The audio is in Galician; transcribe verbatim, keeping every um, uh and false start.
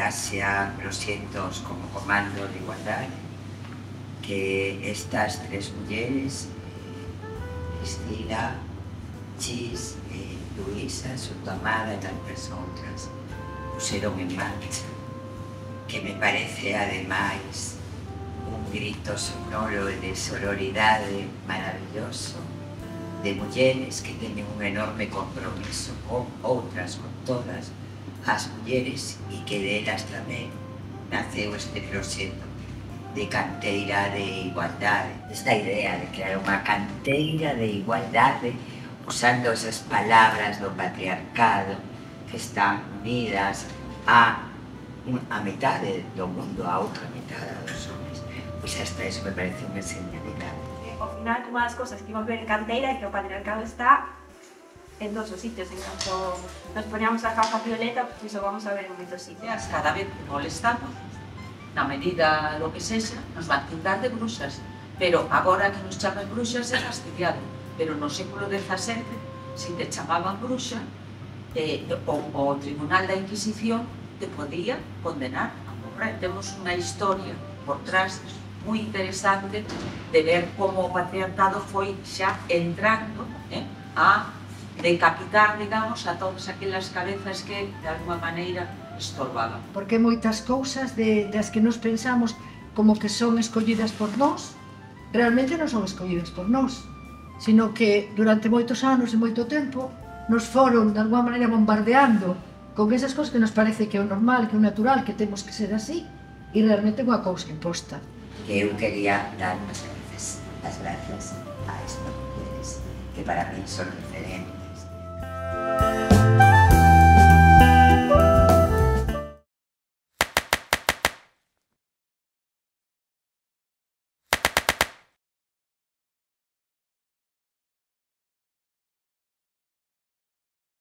base a proxectos como Comando de Igualdade, que estas tres mulleres, Cristina, Chis e Luisa, xunto a Amada e tantas outras, puseron en marcha, que me parece, ademais, un grito sonoro de sororidade maravilloso, de mulleres que teñen un enorme compromiso con outras, con todas as mulleres, e que delas tamén naceu este proxecto de canteira de igualdade. Esta idea de crear unha canteira de igualdade usando esas palabras do patriarcado que están unidas a a metade do mundo, a outra metade dos homens. Pois hasta eso me parece unha señalidade. Ao final, unha das cosas que imos ver en canteira é que o patriarcado está en todos os sitios. En canto nos poníamos a capa violeta, pois o vamos a ver en moitos sitios. Cada vez que molestamos, na medida do que sexa, nos van tildar de bruxas. Pero agora que nos chaman bruxas é fastidiado. Pero no século dezasete, se te chamaban bruxa, eh, o, o Tribunal da Inquisición te podía condenar a morrer. Temos unha historia por trás moi interesante de ver como o patriarcado foi xa entrando eh, a decapitar, digamos, a todas aquelas cabezas que, de alguma maneira, estorbaban. Porque moitas cousas de, das que nos pensamos como que son escollidas por nós, realmente non son escollidas por nós, sino que durante moitos anos e moito tempo nos foron, de alguma maneira, bombardeando con esas cousas que nos parece que é o normal, que é o natural, que temos que ser así, e realmente é unha cousa imposta. Eu quería dar as gracias, as gracias a estas mulleres que para mí son referentes.